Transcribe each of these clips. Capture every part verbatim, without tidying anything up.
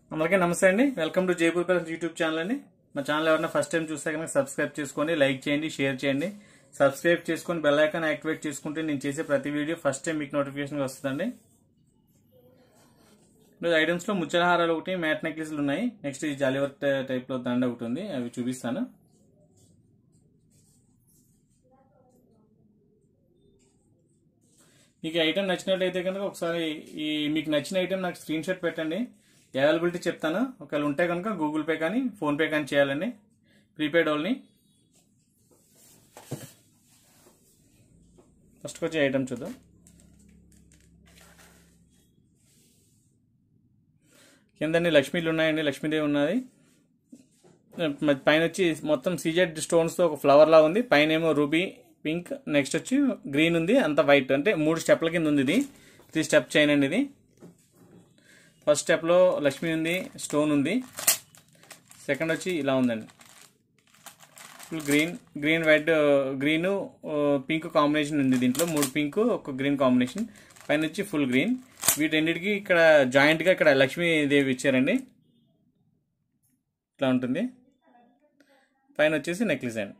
అందరికీ నమస్తే అండి. Welcome to Jaipur palace YouTube channel అండి. మా ఛానల్ ఎవరైనా ఫస్ట్ టైం చూస్తే కనుక సబ్స్క్రైబ్ చేసుకోండి, లైక్ చేయండి, షేర్ చేయండి. సబ్స్క్రైబ్ చేసుకొని బెల్ ఐకాన్ యాక్టివేట్ చేసుకుంటే నేను చేసే ప్రతి వీడియో ఫస్ట్ టైం మీకు నోటిఫికేషన్ వస్తుందండి. ఈరోజు ఐటమ్స్ లో ముత్యాల హారాలు ఒకటి, మ్యాట్ నెక్లెస్లు ఉన్నాయి. నెక్స్ట్ ఈ జాలీ వర్క్ టైప్ లో దండ ఒకటి ఉంది, అవి చూపిస్తాను. మీకు ఐటమ్ నచ్చినట్లయితే కనుక ఒకసారి ఈ మీకు నచ్చిన ఐటమ్ నాకు స్క్రీన్ షాట్ పెట్టండి, అవైలబిలిటీ చెప్తాను. ఒకవేళ ఉంటే కనుక గూగుల్ పే కానీ ఫోన్ పే కానీ చేయాలండి, ప్రీపెయిడ్ వాళ్ళని. ఫస్ట్ వచ్చే ఐటమ్ చూద్దాం. కిందన్ని లక్ష్మీలు ఉన్నాయండి, లక్ష్మీదేవి ఉన్నది. పైన వచ్చి మొత్తం సీజెడ్ స్టోన్స్తో ఒక ఫ్లవర్ లా ఉంది. పైన ఏమో రూబీ పింక్, నెక్స్ట్ వచ్చి గ్రీన్ ఉంది, అంత వైట్. అంటే మూడు స్టెప్ల కింద ఉంది ఇది. త్రీ స్టెప్ చైన్ అండి ఇది. ఫస్ట్ స్టెప్లో లక్ష్మీ ఉంది, స్టోన్ ఉంది. సెకండ్ వచ్చి ఇలా ఉందండి, full green green white green pink combination ఉంది. దీంట్లో మూడు పింక్ ఒక గ్రీన్ కాంబినేషన్. పైన వచ్చి ఫుల్ గ్రీన్. వీటన్నిటికీ ఇక్కడ జాయింట్గా ఇక్కడ లక్ష్మీదేవి ఇచ్చారండి, ఇట్లా ఉంటుంది. పైన వచ్చేసి నెక్లెస్ అండి.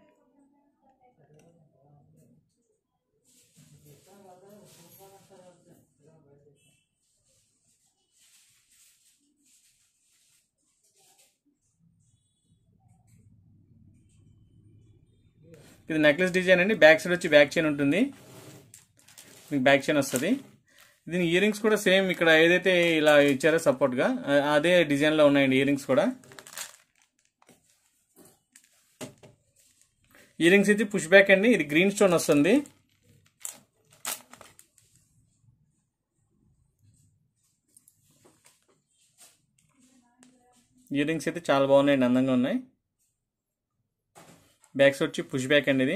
ఇది నెక్లెస్ డిజైన్ అండి. బ్యాక్ సైడ్ వచ్చి బ్యాక్ చైన్ ఉంటుంది, మీకు బ్యాక్ చైన్ వస్తుంది. దీని ఇయర్ రింగ్స్ కూడా సేమ్ ఇక్కడ ఏదైతే ఇలా ఇచ్చారో సపోర్ట్గా అదే డిజైన్లో ఉన్నాయండి ఇయర్ రింగ్స్ కూడా. ఇయర్ రింగ్స్ అయితే పుష్ బ్యాక్ అండి. ఇది గ్రీన్ స్టోన్ వస్తుంది. ఇయర్ రింగ్స్ అయితే చాలా బాగున్నాయండి, అందంగా ఉన్నాయి. బ్యాక్ సైడ్ వచ్చి పుష్ బ్యాక్ అండి. ఇది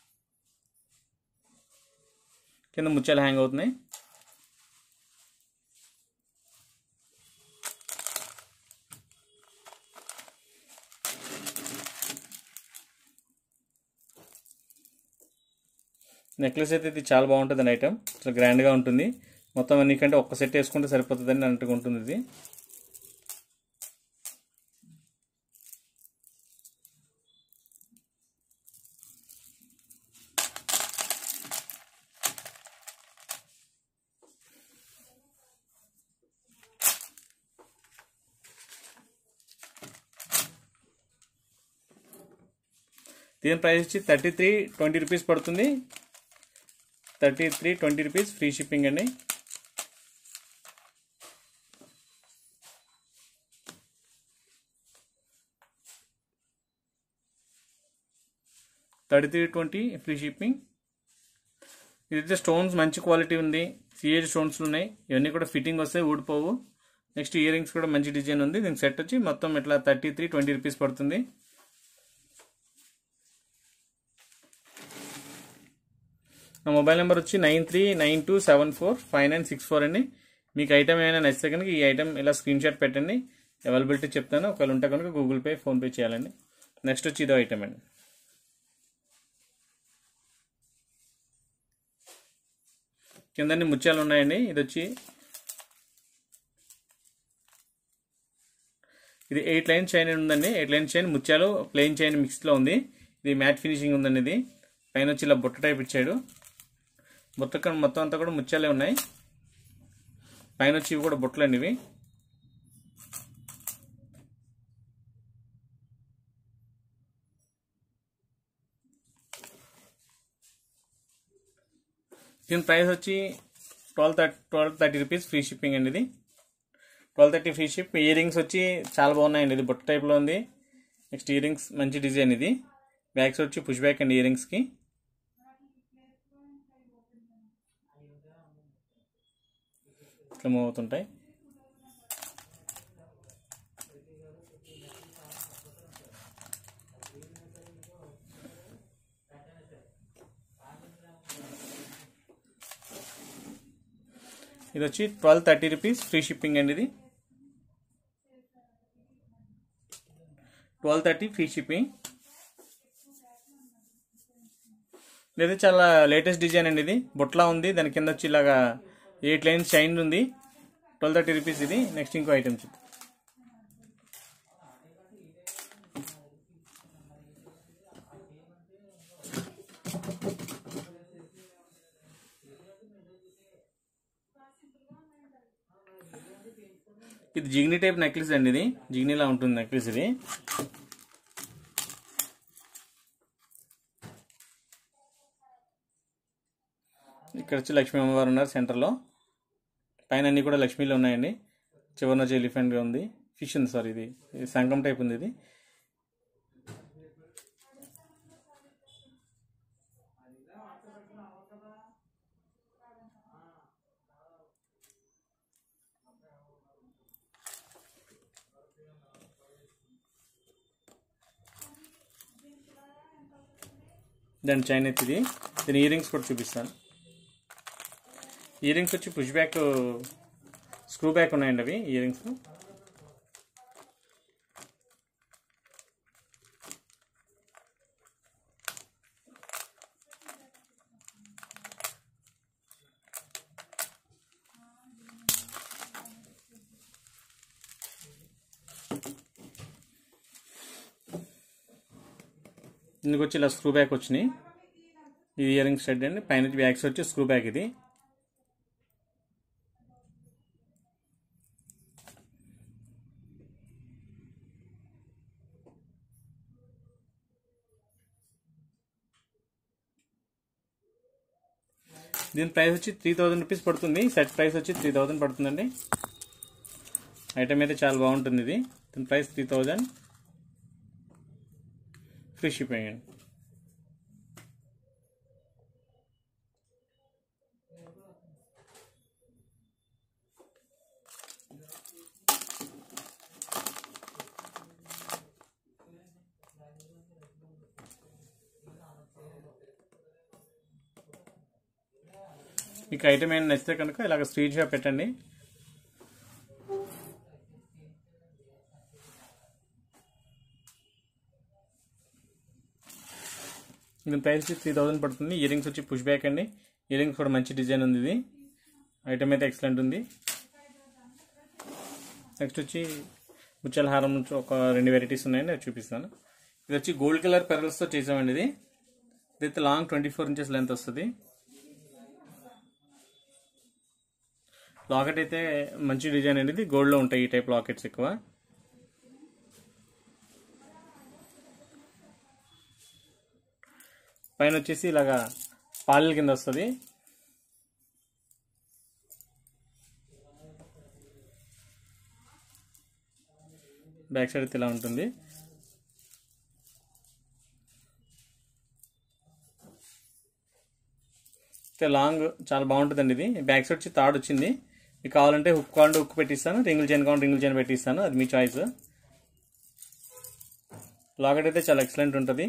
కింద ముత్యాలు హ్యాంగ్ అవుతున్నాయి. నెక్లెస్ అయితే ఇది చాలా బాగుంటుంది అండి. ఐటమ్ చాలా గ్రాండ్గా ఉంటుంది. మొత్తం అన్నికంటే ఒక్క సెట్ వేసుకుంటే సరిపోతుందని అన్నట్టుగా ఉంటుంది ఇది. దీని ప్రైస్ వచ్చి థర్టీ త్రీ ట్వంటీ రూపీస్ పడుతుంది. Thirty three twenty rupees free shipping అండి. Thirty three twenty free shipping. ఇదైతే స్టోన్స్ మంచి క్వాలిటీ ఉంది, సిఏజ్ స్టోన్స్ ఉన్నాయి. ఇవన్నీ కూడా ఫిట్టింగ్ వస్తాయి, ఊడిపోవు. నెక్స్ట్ ఇయర్ రింగ్స్ కూడా మంచి డిజైన్ ఉంది. దీనికి సెట్ వచ్చి మొత్తం ఇట్లా థర్టీ త్రీ ట్వంటీ రూపీస్ పడుతుంది. నా మొబైల్ నెంబర్ వచ్చి nine three nine two seven four five nine six four అండి. మీకు ఐటమ్ ఏమైనా నచ్చితే కనుక ఈ ఐటమ్ ఇలా స్క్రీన్ షాట్ పెట్టండి, అవైలబిలిటీ చెప్తాను. ఒకవేళ ఉంటే కనుక గూగుల్ పే ఫోన్పే చేయాలండి. నెక్స్ట్ వచ్చి ఇదో ఐటమ్ అండి. కిందన్ని ముత్యాలు ఉన్నాయండి. ఇది వచ్చి ఇది ఎయిట్ లైన్ చైన్ ఉందండి. ఎయిట్ లైన్ చైన్ ముత్యాలు ప్లెయిన్ చైన్ మిక్స్లో ఉంది. ఇది మ్యాట్ ఫినిషింగ్ ఉందండి. ఇది పైన వచ్చి ఇలా బుట్ట టైప్ ఇచ్చాడు. బుట్ట మొత్తం అంతా కూడా ముత్యాలే ఉన్నాయి. పైన వచ్చి ఇవి కూడా బుట్టలు అండి ఇవి. దీని ప్రైస్ వచ్చి twelve thirty twelve thirty rupees free shipping అండి. ఇది twelve thirty free ship. Ear rings వచ్చి చాలా బాగున్నాయండి. ఇది బుట్ట టైప్లో ఉంది. నెక్స్ట్ ఇయర్ రింగ్స్ మంచి డిజైన్. ఇది బ్యాక్ సైడ్ వచ్చి పుష్ బ్యాక్ అండి ఇయర్ రింగ్స్కి. ఇట్లా మూవ్ అవుతుంటాయి. ఇది వచ్చి twelve thirty rupees free shipping అండి. ఇది ట్వెల్వ్ థర్టీ ఫ్రీ షిప్పింగ్. ఇది చాలా లేటెస్ట్ డిజైన్ అండి. ఇది బొట్లా ఉంది, దాని కింద వచ్చి ఇలాగా ఎయిట్ లైన్స్ షైన్ ఉంది. ట్వెల్వ్ థర్టీ రూపీస్ ఇది. నెక్స్ట్ ఇంకో ఐటమ్ చూద్దాం. ఇది జిగ్నీ టైప్ నెక్లెస్ అండి, ఇది జిగ్నీలా ఉంటుంది నెక్లెస్ ఇది. ఇక్కడ వచ్చి లక్ష్మీ అమ్మవారు ఉన్నారు సెంటర్లో. పైన అన్ని కూడా లక్ష్మీలు ఉన్నాయండి. చివరిన వచ్చి ఎలిఫెంట్ ఉంది, ఫిష్ ఉంది సారీ, ఇది శంఖం టైప్ ఉంది ఇది. దాని చైన్ అయితే ఇది. దీని ఇయర్ రింగ్స్ కూడా చూపిస్తాను. ఇయర్ రింగ్స్ వచ్చి పుష్ బ్యాక్ స్క్రూ బ్యాక్ ఉన్నాయండి అవి ఇయర్ రింగ్స్. దీనికి వచ్చి ఇలా స్క్రూ బ్యాక్ వచ్చినాయి. ఇది ఇయర్ రింగ్స్ సెట్ అండి. పైన బ్యాక్స్ వచ్చి స్క్రూ బ్యాక్ ఇది. దీని ప్రైస్ వచ్చి త్రీ థౌజండ్ రూపీస్ పడుతుంది. సెట్ ప్రైస్ వచ్చి త్రీ థౌజండ్ పడుతుందండి. ఐటమ్ అయితే చాలా బాగుంటుంది ఇది. దీని price three thousand, free shipping అండి. మీకు ఐటమ్ ఏమైనా నచ్చితే కనుక ఇలాగ స్క్రీన్ షాట్ పెట్టండి. దీని ప్రైస్ వచ్చి త్రీ థౌజండ్ పడుతుంది. ఇయర్ రింగ్స్ వచ్చి పుష్ బ్యాక్ అండి. ఇయర్ రింగ్స్ కూడా మంచి డిజైన్ ఉంది. ఇది ఐటమ్ అయితే ఎక్సలెంట్ ఉంది. నెక్స్ట్ వచ్చి ముత్యాల హారం నుంచి ఒక రెండు వెరైటీస్ ఉన్నాయండి, అవి చూపిస్తాను. ఇది వచ్చి గోల్డ్ కలర్ పెరల్స్తో చేసామండి. ఇది ఇదైతే long twenty four inches length వస్తుంది. లాకెట్ అయితే మంచి డిజైన్ అండి. ఇది గోల్డ్లో ఉంటాయి ఈ టైప్ లాకెట్స్ ఎక్కువ. పైన వచ్చేసి ఇలాగా పాలెల కింద వస్తుంది. బ్యాక్ సైడ్ అయితే ఇలా ఉంటుంది. లాంగ్ చాలా బాగుంటుందండి. ఇది బ్యాక్ సైడ్ వచ్చి తాడు వచ్చింది. మీకు కావాలంటే హుక్ కావాలంటే హుక్ పెట్టిస్తాను, రింగుల్ చైన్ కావాలంటే రింగుల్ చైన్ పెట్టిస్తాను, అది మీ చాయిస్. లాకెట్ అయితే చాలా ఎక్సలెంట్ ఉంటుంది.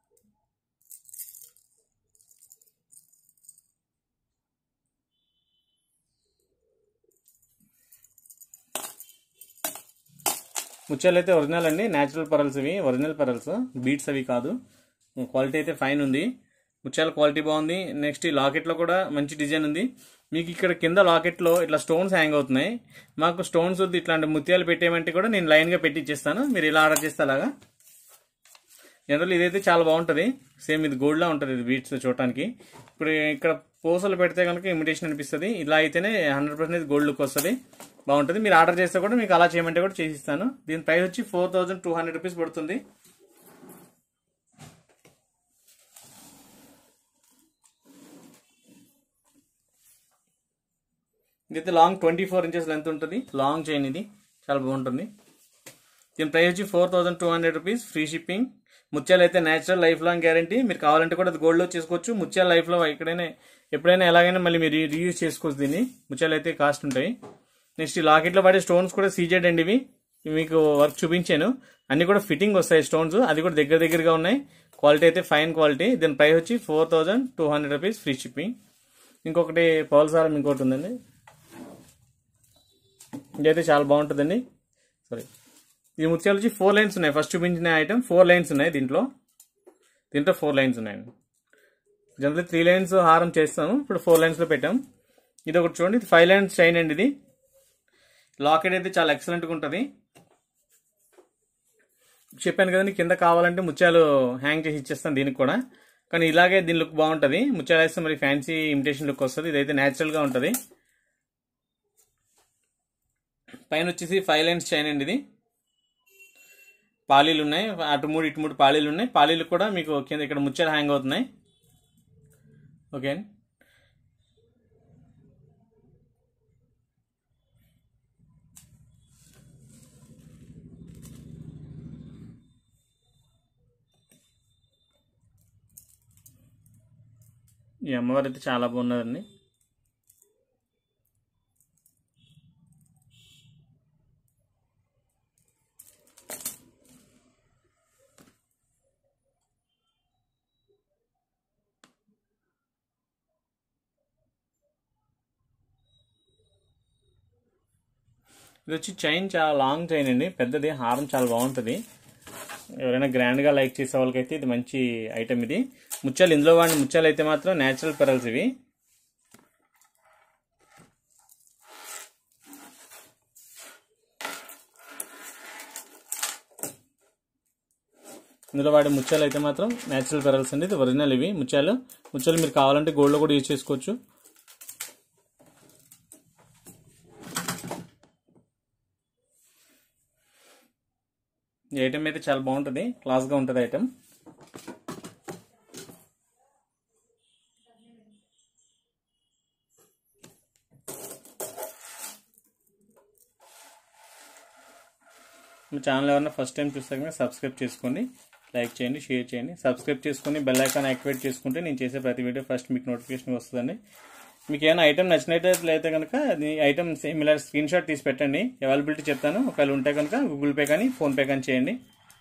ముత్యాలు అయితే ఒరిజినల్ అండి, న్యాచురల్ పరల్స్ ఇవి, ఒరిజినల్ పరల్స్, బీట్స్ అవి కాదు. క్వాలిటీ అయితే ఫైన్ ఉంది. ముత్యాల క్వాలిటీ బాగుంది. నెక్స్ట్ ఈ లాకెట్లో కూడా మంచి డిజైన్ ఉంది. మీకు ఇక్కడ కింద లాకెట్లో ఇట్లా స్టోన్స్ హ్యాంగ్ అవుతున్నాయి. మాకు స్టోన్స్ వద్దు, ఇట్లాంటి ముత్యాలు పెట్టేయమంటే కూడా నేను లైన్గా పెట్టి ఇచ్చేస్తాను. మీరు ఇలా ఆర్డర్ చేస్తే అలాగా. జనరల్ ఇదైతే చాలా బాగుంటుంది. సేమ్ ఇది గోల్డ్లా ఉంటుంది ఇది బీట్స్ చూడటానికి. ఇప్పుడు ఇక్కడ పూసలు పెడితే కనుక ఇమిటేషన్ అనిపిస్తుంది. ఇలా అయితేనే హండ్రెడ్ పర్సెంట్ గోల్డ్ లుక్ వస్తుంది, బాగుంటుంది. మీరు ఆర్డర్ చేస్తే కూడా మీకు అలా చేయమంటే కూడా చేసిస్తాను. దీని ప్రైస్ వచ్చి four thousand two hundred rupees పడుతుంది. ఇదైతే long twenty four inches length ఉంటుంది. లాంగ్ చైన్ ఇది, చాలా బాగుంటుంది. దీని ప్రైస్ వచ్చి four thousand two hundred rupees, free shipping. ముత్యాలు అయితే నేచురల్ లైఫ్ లాంగ్ గ్యారంటీ. మీరు కావాలంటే కూడా అది గోల్డ్లో చేసుకోవచ్చు. ముత్యాల లైఫ్లో ఎక్కడైనా ఎప్పుడైనా ఎలాగైనా మళ్ళీ మీరు రీయూజ్ చేసుకోవచ్చు దీన్ని. ముత్యాలు అయితే కాస్ట్ ఉంటాయి. నెక్స్ట్ ఈ లాకెట్లో పడే స్టోన్స్ కూడా సీజెడ్ అండి. ఇవి మీకు వర్క్ చూపించాను, అన్ని కూడా ఫిట్టింగ్ వస్తాయి స్టోన్స్. అది కూడా దగ్గర దగ్గరగా ఉన్నాయి. క్వాలిటీ అయితే ఫైన్ క్వాలిటీ. దీని ప్రైస్ వచ్చి four thousand two hundred rupees, free shipping. ఇంకొకటి పౌల్సారం ఇంకోటి ఉందండి, ఇదైతే చాలా బాగుంటుందండి. సారీ, ఈ ముత్యాలు వచ్చి ఫోర్ లైన్స్ ఉన్నాయి. ఫస్ట్ చూపించిన ఐటమ్ ఫోర్ లైన్స్ ఉన్నాయి దీంట్లో. దీంట్లో ఫోర్ లైన్స్ ఉన్నాయండి. జనరల్ త్రీ లైన్స్ హారం చేస్తాము, ఇప్పుడు ఫోర్ లైన్స్లో పెట్టాం. ఇది ఒకటి చూడండి, ఇది ఫైవ్ లైన్స్ చైన్ అండి. ఇది లాకెట్ అయితే చాలా ఎక్సలెంట్గా ఉంటుంది. చెప్పాను కదండి, కింద కావాలంటే ముత్యాలు హ్యాంగ్ చేసి ఇచ్చేస్తాను దీనికి కూడా. కానీ ఇలాగే దీని లుక్ బాగుంటుంది. ముత్యాలు వేస్తే మరి ఫ్యాన్సీ ఇమిటేషన్ లుక్ వస్తుంది. ఇదైతే న్యాచురల్గా ఉంటుంది. పైన వచ్చేసి ఫైవ్ లైన్స్ చైన్ అండి. ఇది పాలీలు ఉన్నాయి, అటు మూడు ఇటు మూడు పాలీలు ఉన్నాయి. పాలీలు కూడా మీకు కింద ఇక్కడ ముత్యాలు హ్యాంగ్ అవుతున్నాయి. ఓకే అండి. ఈ అమ్మవారు అయితే చాలా బాగున్నదండి. ఇది వచ్చి చైన్ చాలా లాంగ్ చైన్ అండి, పెద్దది, హారం చాలా బాగుంటుంది. ఎవరైనా గ్రాండ్గా లైక్ చేసే వాళ్ళకైతే ఇది మంచి ఐటమ్. ఇది ముత్యాలు, ఇందులో వాడిన ముత్యాలు అయితే మాత్రం న్యాచురల్ పెరల్స్ ఇవి. ఇందులో వాడే ముత్యాలు అయితే మాత్రం న్యాచురల్ పెరల్స్ అండి. ఇది ఒరిజినల్ ఇవి ముత్యాలు. ముత్యాలు మీరు కావాలంటే గోల్డ్లో కూడా యూజ్ చేసుకోవచ్చు. ఈ ఐటమ్ అయితే చాలా బాగుంటుంది, క్లాస్గా ఉంటుంది ఐటమ్. మీ ఛానల్ ఎవరైనా ఫస్ట్ టైం చూస్తే కనుక సబ్స్క్రైబ్ చేసుకోండి, లైక్ చేయండి, షేర్ చేయండి. సబ్స్క్రైబ్ చేసుకొని బెల్ ఐకాన్ యాక్టివేట్ చేసుకుంటే నేను చేసే ప్రతి వీడియో ఫస్ట్ మీకు నోటిఫికేషన్ వస్తుందండి. మీకు ఏమైనా ఐటమ్ నచ్చినట్లయితే కనుక ఈ ఐటమ్ సేమ్ ఇలా స్క్రీన్ షాట్ తీసి పెట్టండి. అవైలబిలిటీ చెప్తాను, ఒకవేళ ఉంటే కనుక గూగుల్ పే కానీ ఫోన్పే కానీ చేయండి.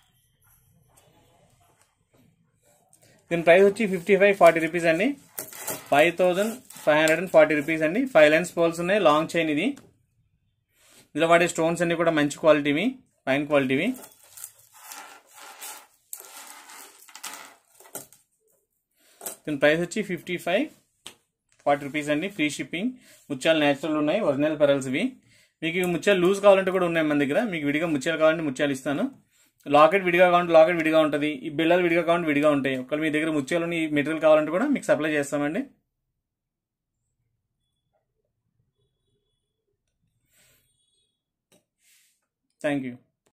దీని ప్రైస్ వచ్చి ఫిఫ్టీ ఫైవ్ ఫార్టీ రూపీస్ అండి. Five thousand five hundred and forty rupees అండి. ఫైవ్ లైన్స్ పోల్స్ ఉన్నాయి, లాంగ్ చైన్ ఇది. ఇందులో వాడే స్టోన్స్ అన్ని కూడా మంచి క్వాలిటీవి, ఫైన్ క్వాలిటీవి. దీని ప్రైస్ వచ్చి ఫిఫ్టీ ఫైవ్ ఫార్టీ రూపీస్ అండి. Free shipping. ముత్యాలు న్యాచురల్ ఉన్నాయి, ఒరిజినల్ పెరల్స్ ఇవి. మీకు ముత్యాలు లూజ్ కావాలంటే కూడా ఉన్నాయి మన దగ్గర. మీకు విడిగా ముత్యాలు కావాలంటే ముత్యాలు ఇస్తాను. లాకెట్ విడిగా కావాలంటే లాకెట్ విడిగా ఉంటుంది. ఈ బిళ్ళలు విడిగా కావాలంటే విడిగా ఉంటాయి. ఒకవేళ మీ దగ్గర ముత్యాలు ఈ మెటీరియల్ కావాలంటే కూడా మీకు సప్లై చేస్తామండి. Thank you.